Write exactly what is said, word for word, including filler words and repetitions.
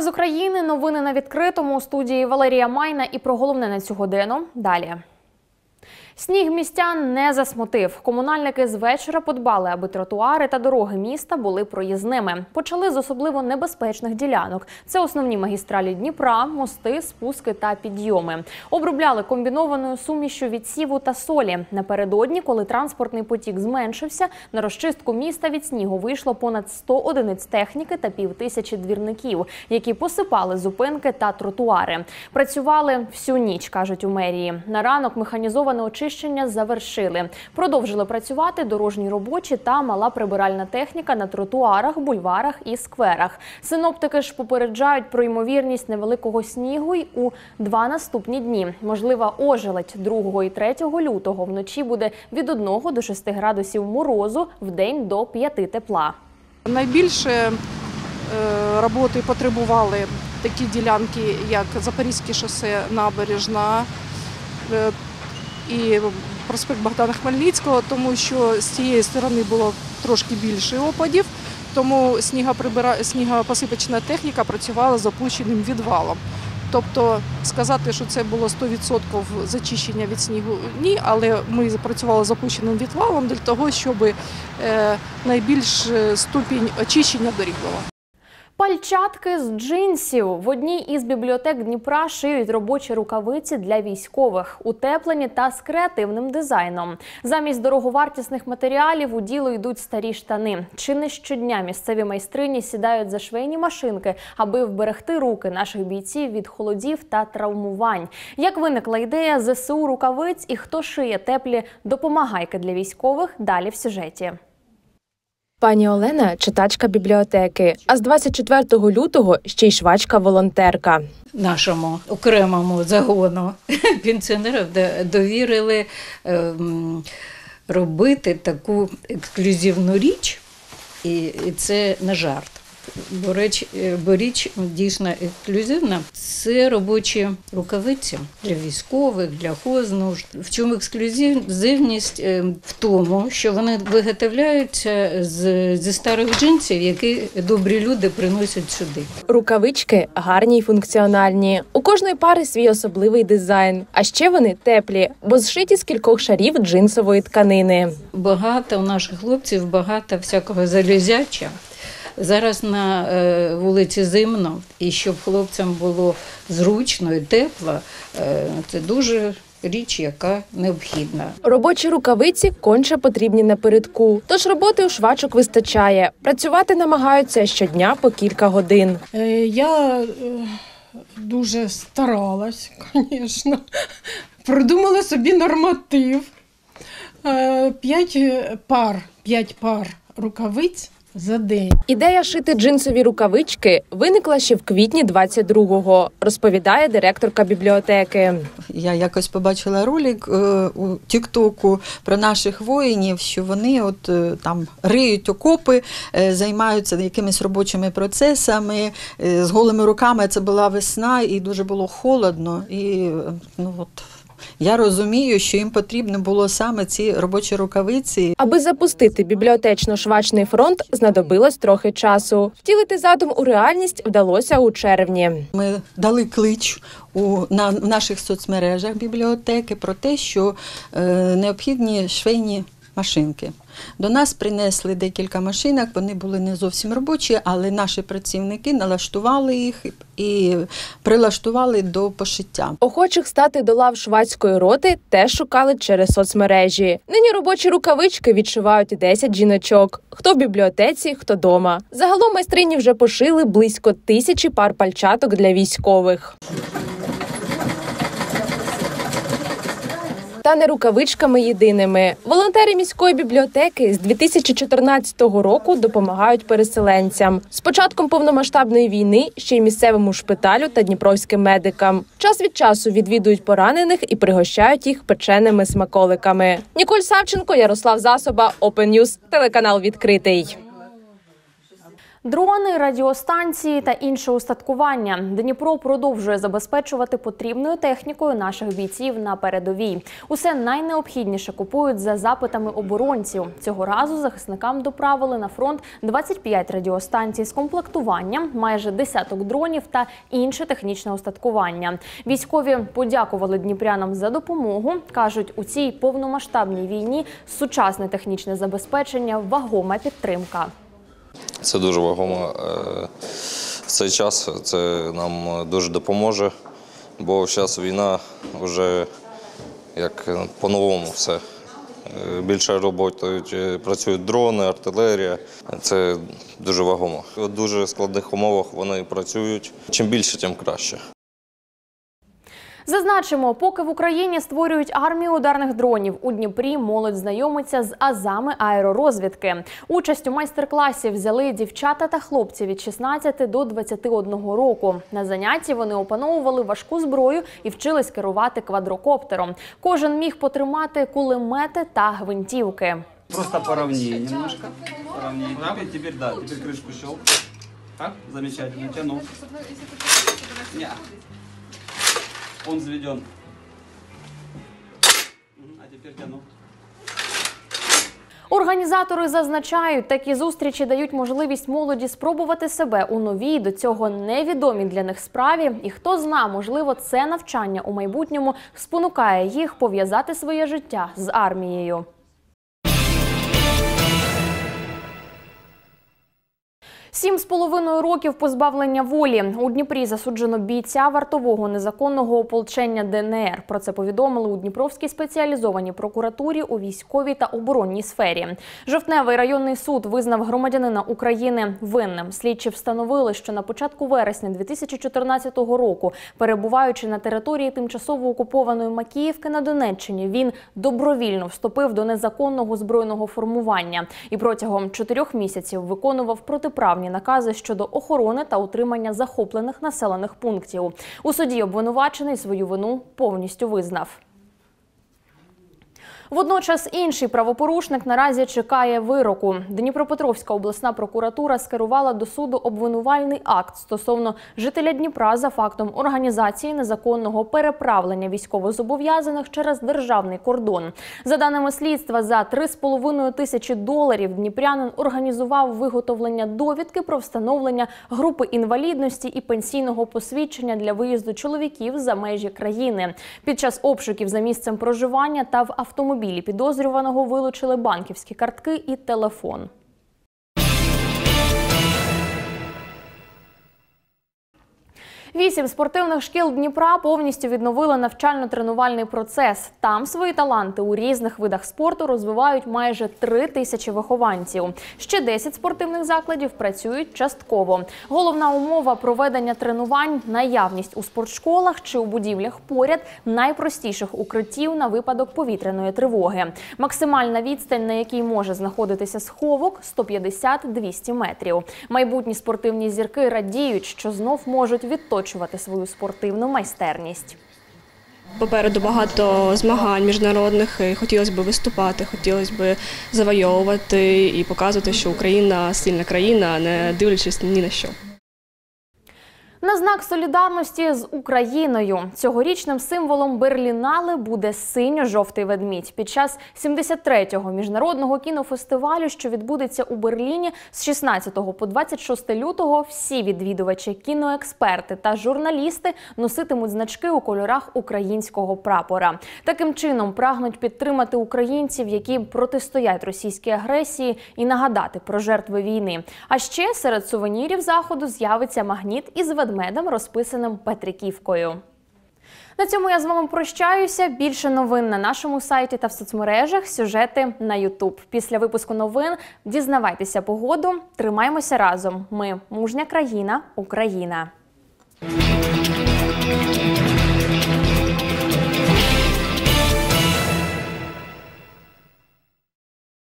з України. Новини на відкритому. У студії Валерія Майна. І про головне на цю годину далі. Сніг містян не засмутив. Комунальники з вечора подбали, аби тротуари та дороги міста були проїзними. Почали з особливо небезпечних ділянок. Це основні магістралі Дніпра, мости, спуски та підйоми. Обробляли комбінованою сумішю відсіву та солі. Напередодні, коли транспортний потік зменшився, на розчистку міста від снігу вийшло понад сто одиниць техніки та півтисячі двірників, які посипали зупинки та тротуари. Працювали всю ніч, кажуть у мерії. На ранок механізоване очищення Очищення завершили. Продовжили працювати дорожні робочі та мала прибиральна техніка на тротуарах, бульварах і скверах. Синоптики ж попереджають про ймовірність невеликого снігу й у два наступні дні. Можлива ожеледь другого і третього лютого. Вночі буде від одного до шести градусів морозу, вдень до п'яти тепла. Найбільше е, роботи потребували такі ділянки, як Запорізьке шосе, Набережна, е, і проспект Богдана Хмельницького, тому що з цієї сторони було трошки більше опадів, тому снігопосипочна техніка працювала з опущеним відвалом. Тобто сказати, що це було сто відсотків зачищення від снігу – ні, але ми працювали з опущеним відвалом для того, щоб найбільш ступінь очищення доріг була. Пальчатки з джинсів. В одній із бібліотек Дніпра шиють робочі рукавиці для військових, утеплені та з креативним дизайном. Замість дороговартісних матеріалів у діло йдуть старі штани. Чи не щодня місцеві майстрині сідають за швейні машинки, аби вберегти руки наших бійців від холодів та травмувань. Як виникла ідея зе се у рукавиць і хто шиє теплі допомагайки для військових – далі в сюжеті. Пані Олена – читачка бібліотеки, а з двадцять четвертого лютого ще й швачка-волонтерка. Нашому окремому загону пенсіонерів довірили робити таку ексклюзивну річ, і це не жарт. Бо річ, бо річ дійсно ексклюзивна. Це робочі рукавиці для військових, для хознужд. В чому ексклюзивність? В тому, що вони виготовляються з, зі старих джинсів, які добрі люди приносять сюди. Рукавички гарні й функціональні. У кожної пари свій особливий дизайн. А ще вони теплі, бо зшиті з кількох шарів джинсової тканини. Багато у наших хлопців, багато всякого залізяча. Зараз на е, вулиці зимно, і щоб хлопцям було зручно і тепло, е, це дуже річ, яка необхідна. Робочі рукавиці конче потрібні напередку, тож роботи у швачок вистачає. Працювати намагаються щодня по кілька годин. Е, я е, дуже старалась, звісно. Продумала собі норматив. Е, п'ять пар, п'ять пар рукавиць за день. Ідея шити джинсові рукавички виникла ще в квітні двадцять другого, розповідає директорка бібліотеки. Я якось побачила ролик е, у тік-току про наших воїнів, що вони от е, там риють окопи, е, займаються якимись робочими процесами, е, з голими руками. Це була весна і дуже було холодно. І ну от я розумію, що їм потрібно було саме ці робочі рукавиці. Аби запустити бібліотечно-швачний фронт, знадобилось трохи часу. Втілити задум у реальність вдалося у червні. Ми дали клич у, на, в наших соцмережах бібліотеки про те, що е, необхідні швейні машинки. До нас принесли декілька машинок, вони були не зовсім робочі, але наші працівники налаштували їх і прилаштували до пошиття. Охочих стати до лав швачської роти теж шукали через соцмережі. Нині робочі рукавички відшивають десять жіночок. Хто в бібліотеці, хто дома. Загалом майстрині вже пошили близько тисячі пар пальчаток для військових. Та не рукавичками єдиними. Волонтери міської бібліотеки з дві тисячі чотирнадцятого року допомагають переселенцям. З початком повномасштабної війни ще й місцевому шпиталю та дніпровським медикам. Час від часу відвідують поранених і пригощають їх печеними смаколиками. Ніколь Савченко, Ярослав Засоба, Open News, телеканал «Відкритий». Дрони, радіостанції та інше устаткування. Дніпро продовжує забезпечувати потрібною технікою наших бійців на передовій. Усе найнеобхідніше купують за запитами оборонців. Цього разу захисникам доправили на фронт двадцять п'ять радіостанцій з комплектуванням, майже десяток дронів та інше технічне устаткування. Військові подякували дніпрянам за допомогу. Кажуть, у цій повномасштабній війні сучасне технічне забезпечення – вагома підтримка. Це дуже вагомо в цей час, це нам дуже допоможе, бо зараз війна вже як по-новому все. Більше роботають, працюють дрони, артилерія, це дуже вагомо. У дуже складних умовах вони працюють, чим більше, тим краще. Зазначимо, поки в Україні створюють армію ударних дронів, у Дніпрі молодь знайомиться з азами аеророзвідки. Участь у майстер-класі взяли дівчата та хлопці від шістнадцяти до двадцяти одного року. На занятті вони опановували важку зброю і вчились керувати квадрокоптером. Кожен міг потримати кулемети та гвинтівки. Просто поровнее немножко. Поровнее. Теперь, теперь, да, теперь крышку щелк. Так, замечательно, тянул. Ня. Он заведен. А теперь тяну. Організатори зазначають, такі зустрічі дають можливість молоді спробувати себе у новій, до цього невідомій для них справі. І хто зна, можливо, це навчання у майбутньому спонукає їх пов'язати своє життя з армією. Сім з половиною років позбавлення волі. У Дніпрі засуджено бійця вартового незаконного ополчення Де Ен Ер. Про це повідомили у Дніпровській спеціалізованій прокуратурі у військовій та оборонній сфері. Жовтневий районний суд визнав громадянина України винним. Слідчі встановили, що на початку вересня дві тисячі чотирнадцятого року, перебуваючи на території тимчасово окупованої Макіївки на Донеччині, він добровільно вступив до незаконного збройного формування і протягом чотирьох місяців виконував протиправні накази щодо охорони та утримання захоплених населених пунктів. У суді обвинувачений свою вину повністю визнав. Водночас інший правопорушник наразі чекає вироку. Дніпропетровська обласна прокуратура скерувала до суду обвинувальний акт стосовно жителя Дніпра за фактом організації незаконного переправлення військовозобов'язаних через державний кордон. За даними слідства, за три з половиною тисячі доларів дніпрянин організував виготовлення довідки про встановлення групи інвалідності і пенсійного посвідчення для виїзду чоловіків за межі країни. Під час обшуків за місцем проживання та в автомобілі Білі підозрюваного вилучили банківські картки і телефон. Вісім спортивних шкіл Дніпра повністю відновили навчально-тренувальний процес. Там свої таланти у різних видах спорту розвивають майже три тисячі вихованців. Ще десять спортивних закладів працюють частково. Головна умова проведення тренувань – наявність у спортшколах чи у будівлях поряд найпростіших укриттів на випадок повітряної тривоги. Максимальна відстань, на якій може знаходитися сховок – сто п'ятдесят - двісті метрів. Майбутні спортивні зірки радіють, що знов можуть відточувати свою спортивну майстерність. Попереду багато змагань міжнародних, і хотілося б виступати, хотілося б завойовувати і показувати, що Україна – сильна країна, не дивлячись ні на що. На знак солідарності з Україною цьогорічним символом Берлінале буде синьо-жовтий ведмідь. Під час сімдесят третього міжнародного кінофестивалю, що відбудеться у Берліні з шістнадцятого по двадцять шосте лютого, всі відвідувачі, кіноексперти та журналісти носитимуть значки у кольорах українського прапора. Таким чином прагнуть підтримати українців, які протистоять російській агресії, і нагадати про жертви війни. А ще серед сувенірів заходу з'явиться магніт із ведмедем, розписаним Петриківкою. На цьому я з вами прощаюся. Більше новин на нашому сайті та в соцмережах, сюжети на ютуб. Після випуску новин дізнавайтеся погоду. Тримаємося разом. Ми – мужня країна, Україна.